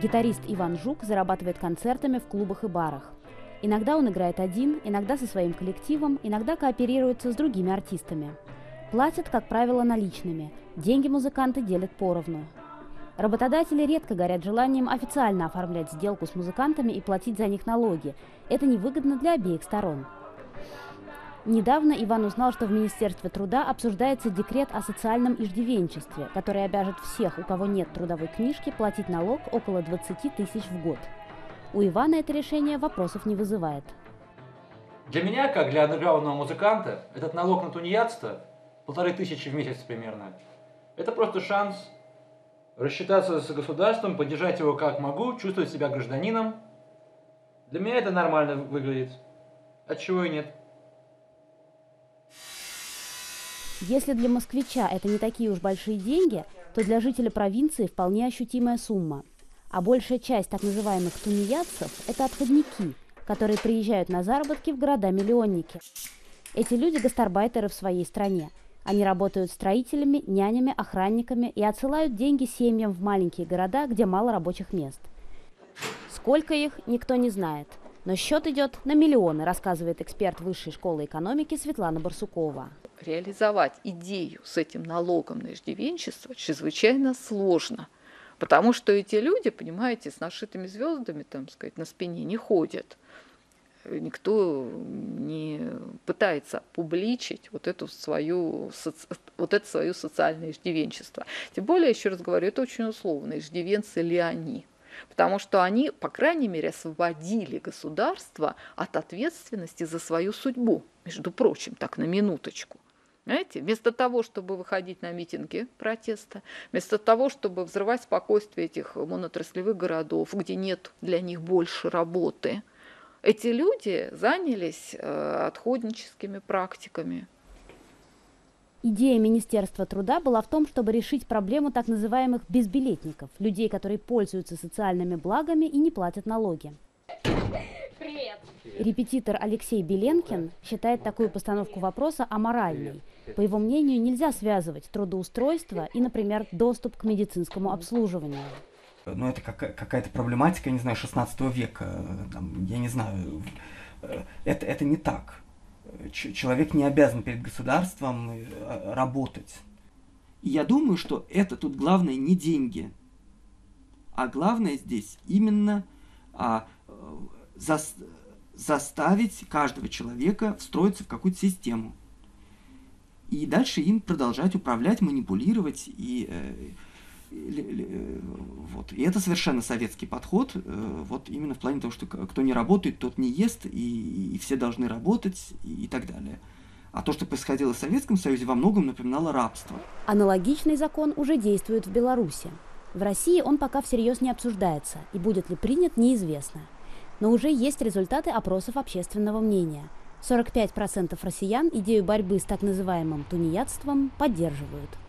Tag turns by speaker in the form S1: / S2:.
S1: Гитарист Иван Жук зарабатывает концертами в клубах и барах. Иногда он играет один, иногда со своим коллективом, иногда кооперируется с другими артистами. Платят, как правило, наличными. Деньги музыканты делят поровну. Работодатели редко горят желанием официально оформлять сделку с музыкантами и платить за них налоги. Это невыгодно для обеих сторон. Недавно Иван узнал, что в Министерстве труда обсуждается декрет о социальном иждивенчестве, который обяжет всех, у кого нет трудовой книжки, платить налог около 20 тысяч в год. У Ивана это решение вопросов не вызывает.
S2: Для меня, как для андеграундного музыканта, этот налог на тунеядство, 1500 в месяц примерно, это просто шанс рассчитаться с государством, поддержать его как могу, чувствовать себя гражданином. Для меня это нормально выглядит. Отчего и нет.
S1: Если для москвича это не такие уж большие деньги, то для жителя провинции вполне ощутимая сумма. А большая часть так называемых тунеядцев – это отходники, которые приезжают на заработки в города-миллионники. Эти люди – гастарбайтеры в своей стране. Они работают строителями, нянями, охранниками и отсылают деньги семьям в маленькие города, где мало рабочих мест. Сколько их, никто не знает. Но счет идет на миллионы, рассказывает эксперт Высшей школы экономики Светлана Барсукова.
S3: Реализовать идею с этим налогом на иждивенчество чрезвычайно сложно. Потому что эти люди, понимаете, с нашитыми звездами, там, сказать, на спине не ходят. Никто не пытается публичить вот это свое социальное иждивенчество. Тем более, еще раз говорю, это очень условно, иждивенцы ли они. Потому что они, по крайней мере, освободили государство от ответственности за свою судьбу. Между прочим, так на минуточку. Знаете, вместо того, чтобы выходить на митинги протеста, вместо того, чтобы взрывать спокойствие этих моноотраслевых городов, где нет для них больше работы, эти люди занялись отходническими практиками.
S1: Идея Министерства труда была в том, чтобы решить проблему так называемых безбилетников, людей, которые пользуются социальными благами и не платят налоги.
S4: Привет.
S1: Репетитор Алексей Беленкин считает такую постановку вопроса аморальной. По его мнению, нельзя связывать трудоустройство и, например, доступ к медицинскому обслуживанию.
S5: Ну, это какая-то проблематика, я не знаю, 16 века, там, я не знаю, это не так. Человек не обязан перед государством работать.
S6: И я думаю, что это тут главное не деньги, а главное здесь именно заставить каждого человека встроиться в какую-то систему. И дальше им продолжать управлять, манипулировать. И это совершенно советский подход. Вот именно в плане того, что кто не работает, тот не ест, и все должны работать, и так далее. А то, что происходило в Советском Союзе, во многом напоминало рабство.
S1: Аналогичный закон уже действует в Беларуси. В России он пока всерьез не обсуждается, и будет ли принят, неизвестно. Но уже есть результаты опросов общественного мнения. 45% россиян идею борьбы с так называемым тунеядством поддерживают.